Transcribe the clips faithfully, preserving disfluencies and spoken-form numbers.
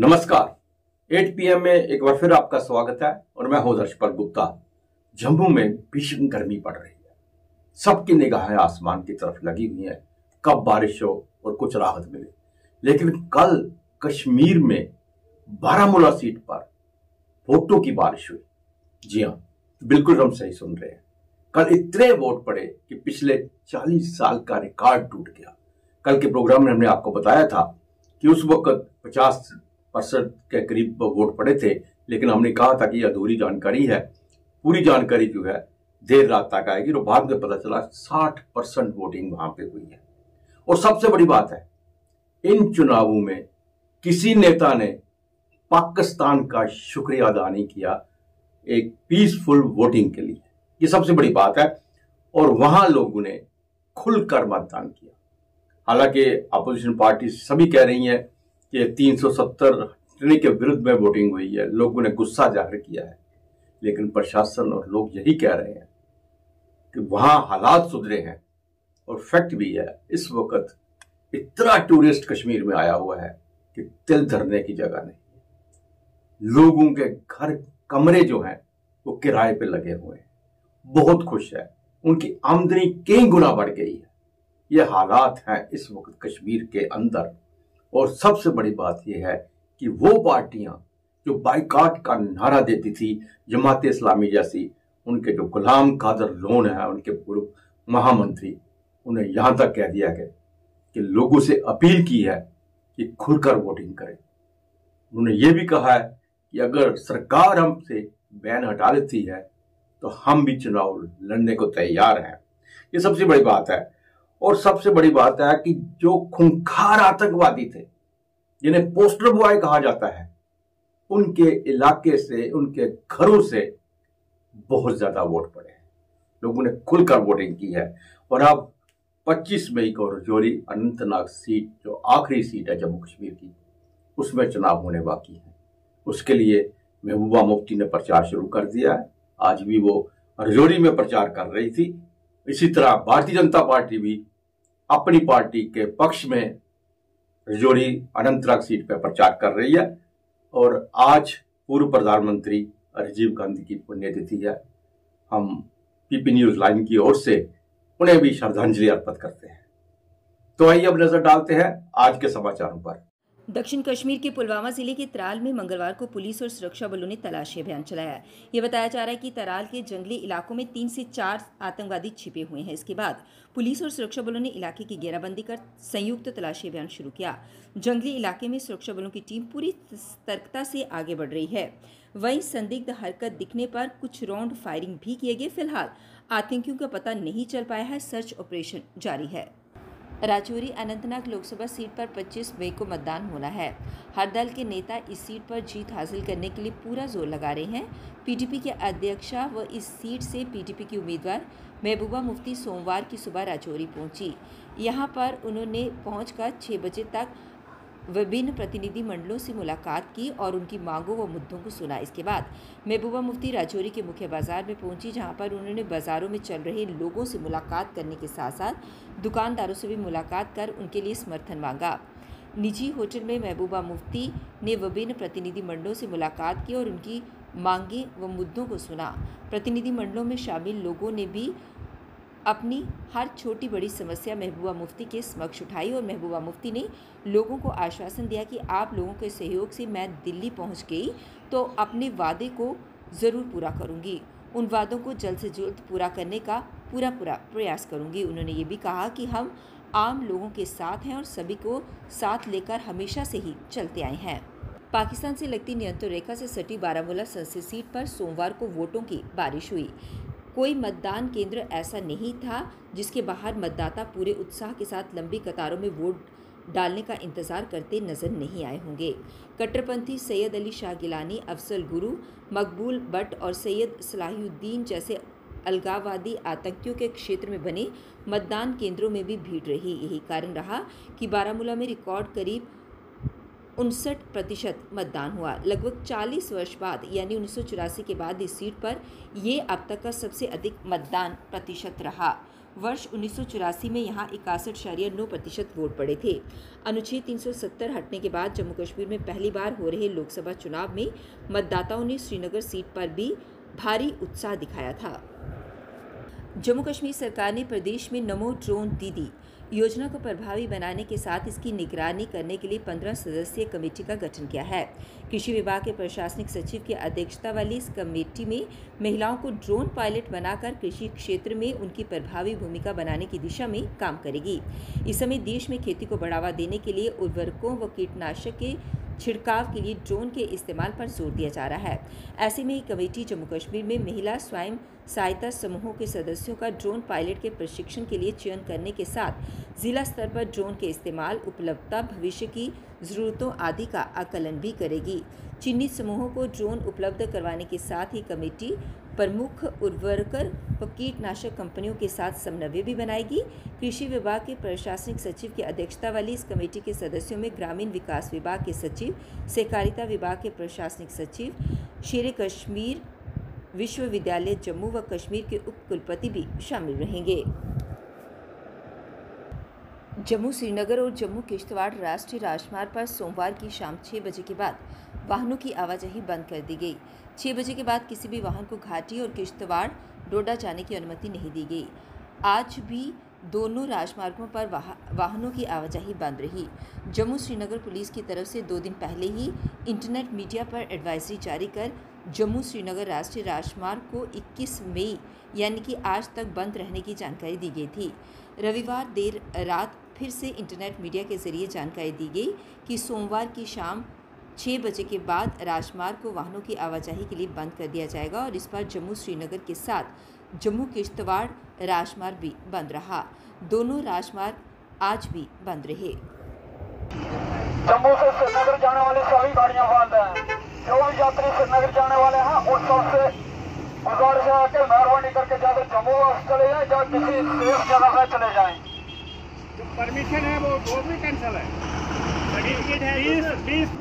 नमस्कार। Eight P M में एक बार फिर आपका स्वागत है और मैं हूं हर्षपाल गुप्ता। जम्मू में भीषण गर्मी पड़ रही है, सबकी निगाहें आसमान की तरफ लगी हुई हैं, कब बारिश हो और कुछ राहत मिले। लेकिन कल कश्मीर में बारामूला सीट पर वोटों की बारिश हुई। जी हाँ, बिल्कुल हम सही सुन रहे हैं। कल इतने वोट पड़े कि पिछले चालीस साल का रिकॉर्ड टूट गया। कल के प्रोग्राम में हमने आपको बताया था कि उस वक्त पचास परसेंट के करीब वोट पड़े थे, लेकिन हमने कहा था कि अधूरी जानकारी है, पूरी जानकारी जो है देर रात तक आएगी। और बाद में पता चला साठ परसेंट वोटिंग वहां पे हुई है। और सबसे बड़ी बात है, इन चुनावों में किसी नेता ने पाकिस्तान का शुक्रिया अदा नहीं किया एक पीसफुल वोटिंग के लिए। ये सबसे बड़ी बात है। और वहां लोगों ने खुलकर मतदान किया। हालांकि अपोजिशन पार्टी सभी कह रही हैं कि तीन सौ सत्तर हटने के विरुद्ध में वोटिंग हुई है, लोगों ने गुस्सा जाहिर किया है। लेकिन प्रशासन और लोग यही कह रहे हैं कि वहां हालात सुधरे हैं। और फैक्ट भी है, इस वक्त इतना टूरिस्ट कश्मीर में आया हुआ है कि तिल धरने की जगह नहीं। लोगों के घर कमरे जो हैं वो किराए पे लगे हुए हैं, बहुत खुश है, उनकी आमदनी कई गुना बढ़ गई है। ये हालात हैं इस वक्त कश्मीर के अंदर। और सबसे बड़ी बात यह है कि वो पार्टियां जो बाइकाट का नारा देती थी, जमात इस्लामी जैसी, उनके जो गुलाम कादर लोन है, उनके पूर्व महामंत्री, उन्हें यहां तक कह दिया गया कि लोगों से अपील की है कि खुलकर वोटिंग करें। उन्होंने ये भी कहा है कि अगर सरकार हमसे बैन हटा लेती है तो हम भी चुनाव लड़ने को तैयार हैं। ये सबसे बड़ी बात है। और सबसे बड़ी बात है कि जो खूंखार आतंकवादी थे, जिन्हें पोस्टर बॉय कहा जाता है, उनके इलाके से, उनके घरों से बहुत ज्यादा वोट पड़े हैं। लोगों ने खुलकर वोटिंग की है। और अब पच्चीस मई को राजौरी अनंतनाग सीट, जो आखिरी सीट है जम्मू कश्मीर की, उसमें चुनाव होने बाकी है। उसके लिए महबूबा मुफ्ती ने प्रचार शुरू कर दिया है। आज भी वो राजौरी में प्रचार कर रही थी। इसी तरह भारतीय जनता पार्टी भी अपनी पार्टी के पक्ष में राजौरी अनंतनाग सीट पर प्रचार कर रही है। और आज पूर्व प्रधानमंत्री राजीव गांधी की पुण्यतिथि है। हम पीपी न्यूज लाइन की ओर से उन्हें भी श्रद्धांजलि अर्पित करते हैं। तो आइए अब नजर डालते हैं आज के समाचारों पर। दक्षिण कश्मीर के पुलवामा जिले के त्राल में मंगलवार को पुलिस और सुरक्षा बलों ने तलाशी अभियान चलाया। ये बताया जा रहा है कि त्राल के जंगली इलाकों में तीन से चार आतंकवादी छिपे हुए हैं। इसके बाद पुलिस और सुरक्षा बलों ने इलाके की घेराबंदी कर संयुक्त तलाशी अभियान शुरू किया। जंगली इलाके में सुरक्षा बलों की टीम पूरी सतर्कता से आगे बढ़ रही है। वहीं संदिग्ध हरकत दिखने पर कुछ राउंड फायरिंग भी किए गए। फिलहाल आतंकियों का पता नहीं चल पाया है। सर्च ऑपरेशन जारी है। राजौरी अनंतनाग लोकसभा सीट पर पच्चीस मई को मतदान होना है। हर दल के नेता इस सीट पर जीत हासिल करने के लिए पूरा जोर लगा रहे हैं। पीडीपी के अध्यक्षा व इस सीट से पीडीपी की उम्मीदवार महबूबा मुफ्ती सोमवार की सुबह राजौरी पहुंची। यहां पर उन्होंने पहुंचकर छह बजे तक विभिन्न प्रतिनिधि मंडलों से मुलाकात की और उनकी मांगों व मुद्दों को सुना। इसके बाद महबूबा मुफ्ती राजौरी के मुख्य बाजार में पहुंची, जहां पर उन्होंने बाजारों में चल रहे लोगों से मुलाकात करने के साथ साथ दुकानदारों से भी मुलाकात कर उनके लिए समर्थन मांगा। निजी होटल में महबूबा मुफ्ती ने विभिन्न प्रतिनिधि मंडलों से मुलाकात की और उनकी मांगे व मुद्दों को सुना। प्रतिनिधि मंडलों में शामिल लोगों ने भी अपनी हर छोटी बड़ी समस्या महबूबा मुफ्ती के समक्ष उठाई और महबूबा मुफ्ती ने लोगों को आश्वासन दिया कि आप लोगों के सहयोग से मैं दिल्ली पहुंच गई तो अपने वादे को ज़रूर पूरा करूंगी। उन वादों को जल्द से जल्द पूरा करने का पूरा पूरा प्रयास करूंगी। उन्होंने ये भी कहा कि हम आम लोगों के साथ हैं और सभी को साथ लेकर हमेशा से ही चलते आए हैं। पाकिस्तान से लगती नियंत्रण रेखा से सटी बारामूला संसदीय सीट पर सोमवार को वोटों की बारिश हुई। कोई मतदान केंद्र ऐसा नहीं था जिसके बाहर मतदाता पूरे उत्साह के साथ लंबी कतारों में वोट डालने का इंतजार करते नजर नहीं आए होंगे। कट्टरपंथी सैयद अली शाह गिलानी, अफजल गुरु, मकबूल भट्ट और सैयद सलाहुद्दीन जैसे अलगाववादी आतंकियों के क्षेत्र में बने मतदान केंद्रों में भी भीड़ रही। यही कारण रहा कि बारामूला में रिकॉर्ड करीब उनसठ प्रतिशत मतदान हुआ। लगभग चालीस वर्ष बाद यानी उन्नीस सौ चौरासी के बाद इस सीट पर ये अब तक का सबसे अधिक मतदान प्रतिशत रहा। वर्ष उन्नीस सौ चौरासी में यहाँ इकसठ शरिया नौ प्रतिशत वोट पड़े थे। अनुच्छेद तीन सौ सत्तर हटने के बाद जम्मू कश्मीर में पहली बार हो रहे लोकसभा चुनाव में मतदाताओं ने श्रीनगर सीट पर भी भारी उत्साह दिखाया था। जम्मू कश्मीर सरकार ने प्रदेश में नमो ड्रोन दीदी योजना को प्रभावी बनाने के साथ इसकी निगरानी करने के लिए पंद्रह सदस्यीय कमेटी का गठन किया है। कृषि विभाग के प्रशासनिक सचिव की अध्यक्षता वाली इस कमेटी में महिलाओं को ड्रोन पायलट बनाकर कृषि क्षेत्र में उनकी प्रभावी भूमिका बनाने की दिशा में काम करेगी। इस समय देश में खेती को बढ़ावा देने के लिए उर्वरकों व कीटनाशक के छिड़काव के लिए ड्रोन के इस्तेमाल पर जोर दिया जा रहा है। ऐसे में ये कमेटी जम्मू कश्मीर में महिला स्वयं सहायता समूहों के सदस्यों का ड्रोन पायलट के प्रशिक्षण के लिए चयन करने के साथ जिला स्तर पर ड्रोन के इस्तेमाल, उपलब्धता, भविष्य की ज़रूरतों आदि का आकलन भी करेगी। चिन्हित समूहों को ड्रोन उपलब्ध करवाने के साथ ही कमेटी प्रमुख उर्वरकर व कीटनाशक कंपनियों के साथ समन्वय भी बनाएगी। कृषि विभाग के प्रशासनिक सचिव की अध्यक्षता वाली इस कमेटी के सदस्यों में ग्रामीण विकास विभाग के सचिव, सहकारिता विभाग के प्रशासनिक सचिव, शेर कश्मीर विश्वविद्यालय जम्मू व कश्मीर के उप कुलपति भी शामिल रहेंगे। जम्मू श्रीनगर और जम्मू किश्तवाड़ राष्ट्रीय राजमार्ग पर सोमवार की शाम छह बजे के बाद वाहनों की आवाजाही बंद कर दी गई। छह बजे के बाद किसी भी वाहन को घाटी और किश्तवाड़ डोडा जाने की अनुमति नहीं दी गई। आज भी दोनों राजमार्गों पर वाह, वाहनों की आवाजाही बंद रही। जम्मू श्रीनगर पुलिस की तरफ से दो दिन पहले ही इंटरनेट मीडिया पर एडवाइजरी जारी कर जम्मू श्रीनगर राष्ट्रीय राजमार्ग को इक्कीस मई यानी कि आज तक बंद रहने की जानकारी दी गई थी। रविवार देर रात फिर से इंटरनेट मीडिया के जरिए जानकारी दी गई कि सोमवार की शाम छह बजे के बाद राजमार्ग को वाहनों की आवाजाही के लिए बंद कर दिया जाएगा और इस पर जम्मू श्रीनगर के साथ जम्मू किश्तवाड़ राजमार्ग भी बंद रहा। दोनों राजमार्ग आज भी बंद रहे। जम्मू से श्रीनगर जाने वाली सभी गाड़ियां बंद हैं। जो भी यात्री श्रीनगर जाने वाले हैं उन सबसे गुजारिश है कि मेहरबानी करके जाकर जम्मू चले जाएं या किसी सेफ जगह पर चले जाएं। जो परमिशन है वो वो भी कैंसिल है। सर्टिफिकेट है बीस बीस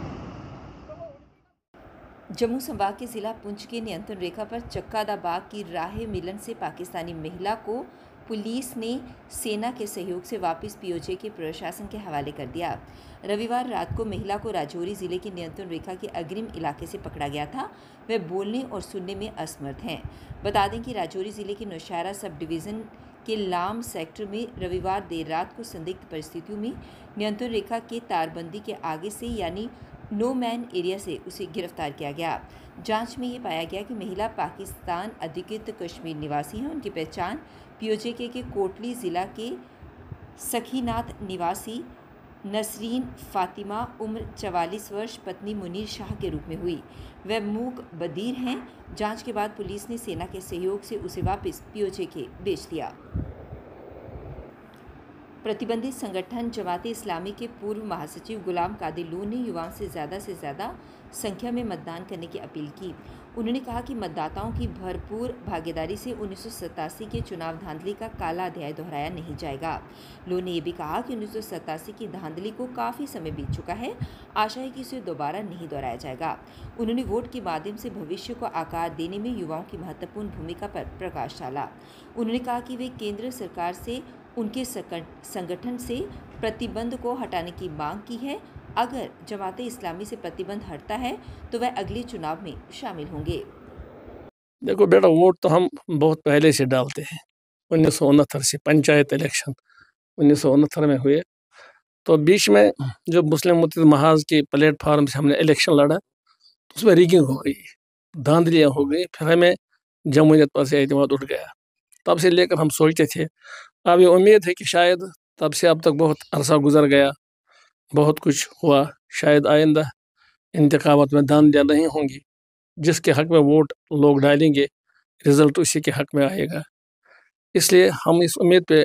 जम्मू संभाग के जिला पुंछ के नियंत्रण रेखा पर चक्कादा बाग की राह मिलन से पाकिस्तानी महिला को पुलिस ने सेना के सहयोग से वापस पीओजे के प्रशासन के हवाले कर दिया। रविवार रात को महिला को राजौरी जिले के नियंत्रण रेखा के अग्रिम इलाके से पकड़ा गया था। वह बोलने और सुनने में असमर्थ हैं। बता दें कि राजौरी जिले के नौशहरा सब डिवीज़न के लाम सेक्टर में रविवार देर रात को संदिग्ध परिस्थितियों में नियंत्रण रेखा के तारबंदी के आगे से यानी नो मैन एरिया से उसे गिरफ्तार किया गया। जांच में ये पाया गया कि महिला पाकिस्तान अधिकृत कश्मीर निवासी है। उनकी पहचान पीओजे के, के कोटली ज़िला के सखीनाथ निवासी नसरीन फातिमा उम्र चवालीस वर्ष पत्नी मुनीर शाह के रूप में हुई। वह मूक बदीर हैं। जांच के बाद पुलिस ने सेना के सहयोग से उसे वापस पीओजे के भेज दिया। प्रतिबंधित संगठन जमाते इस्लामी के पूर्व महासचिव गुलाम कादिर लू ने युवाओं से ज़्यादा से ज़्यादा संख्या में मतदान करने की अपील की। उन्होंने कहा कि मतदाताओं की भरपूर भागीदारी से उन्नीस सौ सतासी के चुनाव धांधली का काला अध्याय दोहराया नहीं जाएगा। लू ने यह भी कहा कि उन्नीस सौ सतासी की धांधली को काफ़ी समय बीत चुका है। आशा है कि इसे दोबारा नहीं दोहराया जाएगा। उन्होंने वोट के माध्यम से भविष्य को आकार देने में युवाओं की महत्वपूर्ण भूमिका पर प्रकाश डाला। उन्होंने कहा कि वे केंद्र सरकार से उनके संगठन से प्रतिबंध को हटाने की मांग की है। अगर जमाते इस्लामी से प्रतिबंध हटता है तो वह अगले चुनाव में शामिल होंगे। देखो बेटा, वोट तो हम बहुत पहले से डालते हैं। उन्नीस सौ उनहत्तर से पंचायत इलेक्शन उन्नीस सौ उनहत्तर में हुए, तो बीच में जो मुस्लिम मुत्तहिद महाज के प्लेटफार्म से हमने इलेक्शन लड़ा, तो उसमें रिगिंग हो गई, धांधलियाँ हो गई। फिर हमें जमहूरियत पर से एतमाद उठ गया। तब से लेकर हम सोचते थे, अब ये उम्मीद है कि शायद तब से अब तक बहुत अरसा गुजर गया, बहुत कुछ हुआ, शायद आइंदा इंतखाबात में धांधलियाँ नहीं होंगी। जिसके हक में वोट लोग डालेंगे, रिजल्ट उसी के हक में आएगा। इसलिए हम इस उम्मीद पे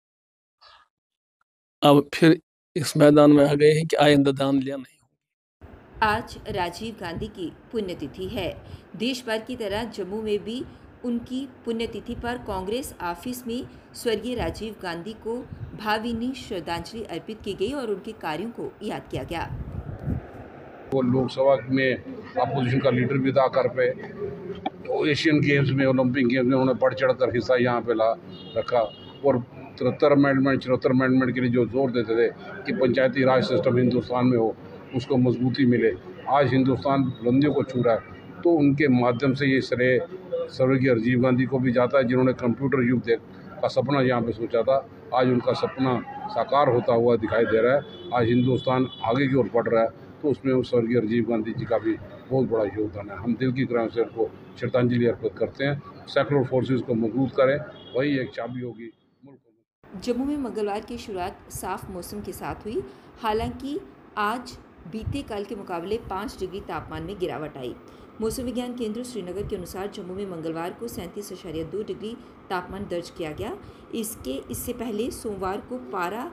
अब फिर इस मैदान में आ गए हैं कि आइंदा धांधलियाँ नहीं होंगी। आज राजीव गांधी की पुण्यतिथि है। देश भर की तरह जम्मू में भी उनकी पुण्यतिथि पर कांग्रेस ऑफिस में स्वर्गीय राजीव गांधी को भावभीनी श्रद्धांजलि अर्पित की गई और उनके कार्यों को याद किया गया। वो लोकसभा में अपोजिशन का लीडर भी था कर पे, तो एशियन गेम्स में, ओलंपिक गेम्स में उन्होंने बढ़ चढ़ कर हिस्सा यहाँ पे ला रखा। और तिहत्तर अमेंडमेंट चौहत्तर अमेंडमेंट के लिए जो जोर देते थे कि पंचायती राज सिस्टम हिंदुस्तान में हो, उसको मजबूती मिले, आज हिंदुस्तान बुलंदियों को छू रहा है। तो उनके माध्यम से ये श्रेय स्वर्गीय राजीव गांधी को भी जाता है, जिन्होंने कंप्यूटर युग देख का सपना यहाँ पे सोचा था। आज उनका सपना साकार होता हुआ दिखाई दे रहा है। आज हिंदुस्तान आगे की ओर बढ़ रहा है, तो उसमें स्वर्गीय राजीव गांधी जी का भी बहुत बड़ा योगदान है। हम दिल की गहराई से उनको श्रद्धांजलि अर्पित करते हैं। सेकुलर फोर्सेस को मजबूत करें, वही एक चाबी होगी मुल्क को। जम्मू में मंगलवार की शुरुआत साफ मौसम के साथ हुई। हालांकि आज बीते कल के मुकाबले पाँच डिग्री तापमान में गिरावट आई। मौसम विज्ञान केंद्र श्रीनगर के अनुसार जम्मू में मंगलवार को सैंतीस अशारिया दो डिग्री तापमान दर्ज किया गया। इसके इससे पहले सोमवार को पारा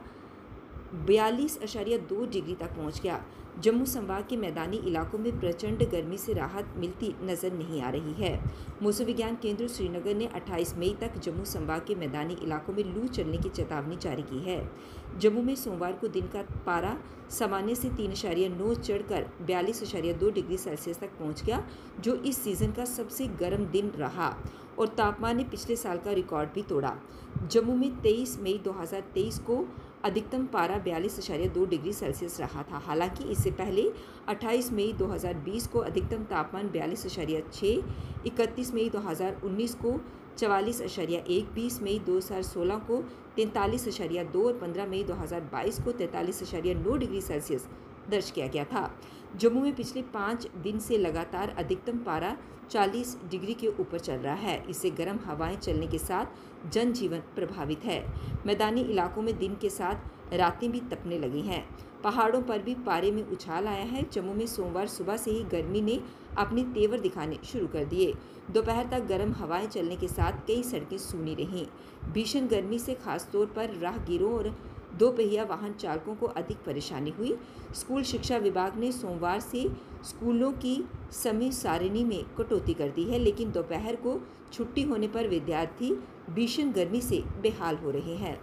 बयालीस अशारिया दो डिग्री तक पहुंच गया। जम्मू संभाग के मैदानी इलाकों में प्रचंड गर्मी से राहत मिलती नजर नहीं आ रही है। मौसम विज्ञान केंद्र श्रीनगर ने अट्ठाईस मई तक जम्मू संभाग के मैदानी इलाकों में लू चलने की चेतावनी जारी की है। जम्मू में सोमवार को दिन का पारा सामान्य से तीन अशारिया नौ चढ़कर बयालीस अशारिया दो डिग्री सेल्सियस तक पहुंच गया, जो इस सीज़न का सबसे गर्म दिन रहा और तापमान ने पिछले साल का रिकॉर्ड भी तोड़ा। जम्मू में तेईस मई दो हज़ार तेईस को अधिकतम पारा बयालीस अशारिया दो डिग्री सेल्सियस रहा था। हालांकि इससे पहले अट्ठाईस मई दो हज़ार बीस को अधिकतम तापमान बयालीस अशारिया छः, इकतीस मई दो हज़ार उन्नीस को चवालीस अशारिया एक, बीस मई दो हज़ार सोलह को तैंतालीस अशारिया दो और पंद्रह मई दो हज़ार बाईस को तैंतालीस अशारिया नौ डिग्री सेल्सियस दर्ज किया गया था। जम्मू में पिछले पाँच दिन से लगातार अधिकतम पारा चालीस डिग्री के ऊपर चल रहा है। इससे गर्म हवाएं चलने के साथ जनजीवन प्रभावित है। मैदानी इलाकों में दिन के साथ रातें भी तपने लगी हैं। पहाड़ों पर भी पारे में उछाल आया है। जम्मू में सोमवार सुबह से ही गर्मी ने अपने तेवर दिखाने शुरू कर दिए। दोपहर तक गर्म हवाएं चलने के साथ कई सड़कें सूनी रहीं। भीषण गर्मी से खासतौर पर राहगीरों और दो पहिया वाहन चालकों को अधिक परेशानी हुई। स्कूल शिक्षा विभाग ने सोमवार से स्कूलों की समय सारिणी में कटौती कर दी है, लेकिन दोपहर को छुट्टी होने पर विद्यार्थी भीषण गर्मी से बेहाल हो रहे हैं।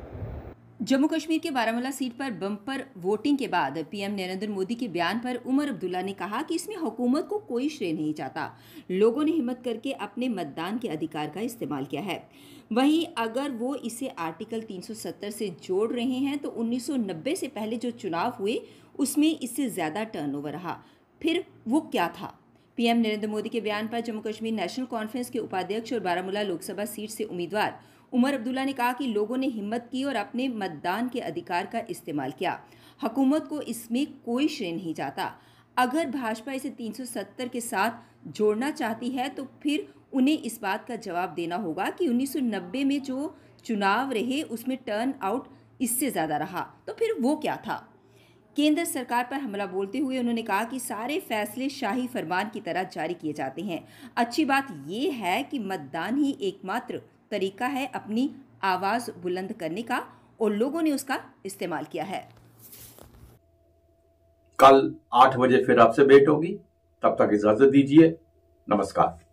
जम्मू कश्मीर के बारामूला सीट पर बम्पर वोटिंग के बाद पीएम नरेंद्र मोदी के बयान पर उमर अब्दुल्ला ने कहा कि इसमें हुकूमत को कोई श्रेय नहीं जाता। लोगों ने हिम्मत करके अपने मतदान के अधिकार का इस्तेमाल किया है। वहीं अगर वो इसे आर्टिकल तीन सौ सत्तर से जोड़ रहे हैं तो उन्नीस सौ नब्बे से पहले जो चुनाव हुए उसमें इससे ज़्यादा टर्नओवर रहा। फिर वो क्या था? पीएम नरेंद्र मोदी के बयान पर जम्मू कश्मीर नेशनल कॉन्फ्रेंस के उपाध्यक्ष और बारामूला लोकसभा सीट से उम्मीदवार उमर अब्दुल्ला ने कहा कि लोगों ने हिम्मत की और अपने मतदान के अधिकार का इस्तेमाल किया। हुकूमत को इसमें कोई श्रेय नहीं जाता। अगर भाजपा इसे तीन सौ सत्तर के साथ जोड़ना चाहती है तो फिर उन्हें इस बात का जवाब देना होगा कि उन्नीस सौ नब्बे में जो चुनाव रहे उसमें टर्न आउट इससे ज़्यादा रहा, तो फिर वो क्या था? केंद्र सरकार पर हमला बोलते हुए उन्होंने कहा कि सारे फैसले शाही फरमान की तरह जारी किए जाते हैं। अच्छी बात ये है कि मतदान ही एकमात्र तरीका है अपनी आवाज़ बुलंद करने का और लोगों ने उसका इस्तेमाल किया है। कल आठ बजे फिर आपसे भेंट होगी। तब तक इजाजत दीजिए। नमस्कार।